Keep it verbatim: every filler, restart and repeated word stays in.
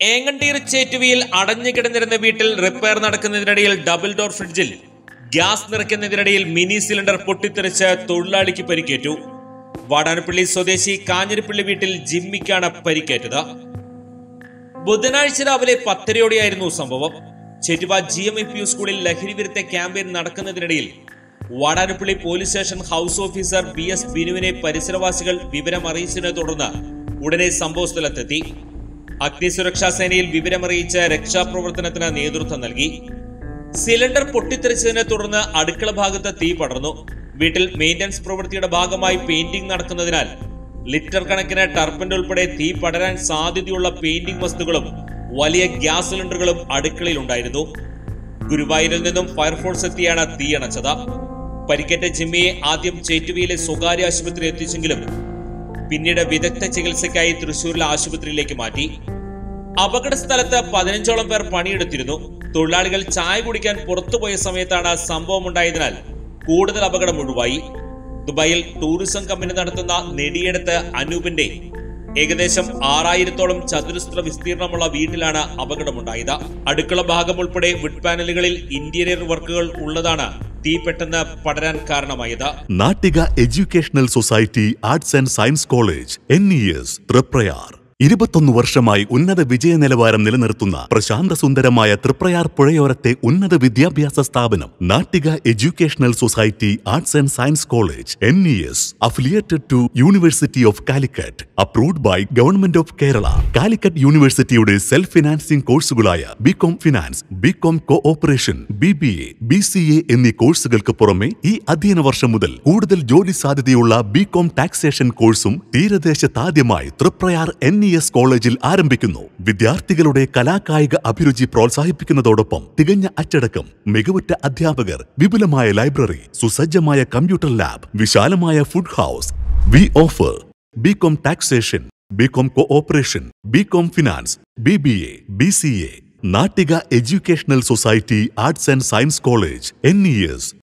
ഏങ്ങണ്ടീർ ചേറ്റുവിയിൽ അടഞ്ഞുകിടന്നിരുന്ന വീട്ടിൽ റിപ്പയർ നടക്കുന്നതിനിടയിൽ ഡബിൾ ഡോർ ഫ്രിഡ്ജിൽ ഗ്യാസ് നിറയ്ക്കുന്നതിനിടയിൽ മിനി സിലിണ്ടർ പൊട്ടിത്തെറിച്ച് തൊഴിലാളിക്ക് പരിക്കേറ്റു. വാടാനപ്പള്ളി സ്വദേശി കാഞ്ഞിരപ്പള്ളി വീട്ടിൽ ജിമ്മിക്കാണ് പരിക്കേറ്റത്. ബുധനാഴ്ച രാവിലെ പത്തരയോടെയായിരുന്നു സംഭവം. Chettuva G M E P U സ്കൂളിൽ ലഹരി വിരുദ്ധ ക്യാമ്പയിൻ നടക്കുന്നതിനിടയിൽ Vadanappally police station house officer B S ബിനുവിനെ പരിസരവാസികൾ വിവരം അറിയിച്ചതിനെ തുടർന്ന് ഉടനെ സംഭവസ്ഥലത്തെത്തി. അഗ്നിസുരക്ഷാ സേനയിൽ വിവരമറിയിച്ച് രക്ഷാപ്രവർത്തനത്തിന് നേതൃത്വം നൽകി. സിലിണ്ടർ പൊട്ടിത്തെറിച്ചതിനെ തുടർന്ന് അടുക്കള ഭാഗത്ത് തീ പടർന്നു. വീട്ടിൽ മെയിന്റനൻസ് പ്രവൃത്തിയുടെ ഭാഗമായി പെയിന്റിംഗ് നടക്കുന്നതിനാൽ ലിറ്റർ കണക്കിന് ടർപ്പന്റ് ഉൾപ്പെടെ തീ പടരാൻ സാധ്യതയുള്ള പെയിന്റിംഗ് വസ്തുക്കളും വലിയ ഗ്യാസ് സിലിണ്ടറുകളും അടുക്കളയിൽ ഉണ്ടായിരുന്നു. ഗുരുവായൂരിൽ നിന്നും ഫയർഫോഴ്സ് എത്തിയാണ് തീയണച്ചത്. പരിക്കേറ്റ ജിമ്മിയെ ആദ്യം ചേറ്റുവയിലെ സ്വകാര്യ ആശുപത്രി എത്തിച്ചെങ്കിലും പിന്നീട് വിദഗ്ധ ചികിത്സയ്ക്കായി തൃശൂരിലെ ആശുപത്രിയിലേക്ക് മാറ്റി. അപകട സ്ഥലത്ത് പതിനഞ്ചോളം പേർ പണിയെടുത്തിരുന്നു. തൊഴിലാളികൾ ചായ കുടിക്കാൻ പുറത്തുപോയ സമയത്താണ് സംഭവം ഉണ്ടായതിനാൽ കൂടുതൽ അപകടം ഒഴിവായി. ദുബായിൽ ടൂറിസം കമ്പനി നടത്തുന്ന നെടിയെടുത്ത് അനൂപിന്റെ ഏകദേശം ആറായിരത്തോളം ചതുരശ്ര വിസ്തീർണമുള്ള വീട്ടിലാണ് അപകടമുണ്ടായത്. അടുക്കള ഭാഗം ഉൾപ്പെടെ വുഡ് പാനലുകളിൽ ഇന്റീരിയർ വർക്കുകൾ ഉള്ളതാണ് തീ പെട്ടെന്ന് പടരാൻ കാരണമായത്. Nattika educational society arts and science college N E S Thriprayar ഇരുപത്തൊന്ന് വർഷമായി ഉന്നത വിജയ നിലവാരം നിലനിർത്തുന്ന പ്രശാന്ത സുന്ദരമായ തൃപ്രയാർ പുഴയോരത്തെ ഉന്നത വിദ്യാഭ്യാസ സ്ഥാപനം Nattika educational society arts and science college N E S affiliated to university of Calicut, approved by government of Kerala. Calicut യൂണിവേഴ്സിറ്റിയുടെ സെൽഫ് ഫിനാൻസിംഗ് കോഴ്സുകളായ BCom finance, BCom cooperation, B B A, B C A എന്നീ കോഴ്സുകൾക്ക് പുറമെ ഈ അധ്യയന വർഷം മുതൽ കൂടുതൽ ജോലി സാധ്യതയുള്ള ബികോം ടാക്സേഷൻ കോഴ്സും തീരദേശത്താദ്യമായി തൃപ്രയാർ എൻ ഇ എസ് കോളേജിൽ ആരംഭിക്കുന്നു. വിദ്യാർത്ഥികളുടെ കലാകായിക അഭിരുചി പ്രോത്സാഹിപ്പിക്കുന്നതോടൊപ്പം തികഞ്ഞ അച്ചടക്കം, മികവുറ്റ അധ്യാപകർ, വിപുലമായ ലൈബ്രറി, സുസജ്ജമായ കമ്പ്യൂട്ടർ ലാബ്, വിശാലമായ food house. We offer BCom taxation, BCom cooperation, BCom finance, B B A, B C A. Nattika educational society arts and science college N E S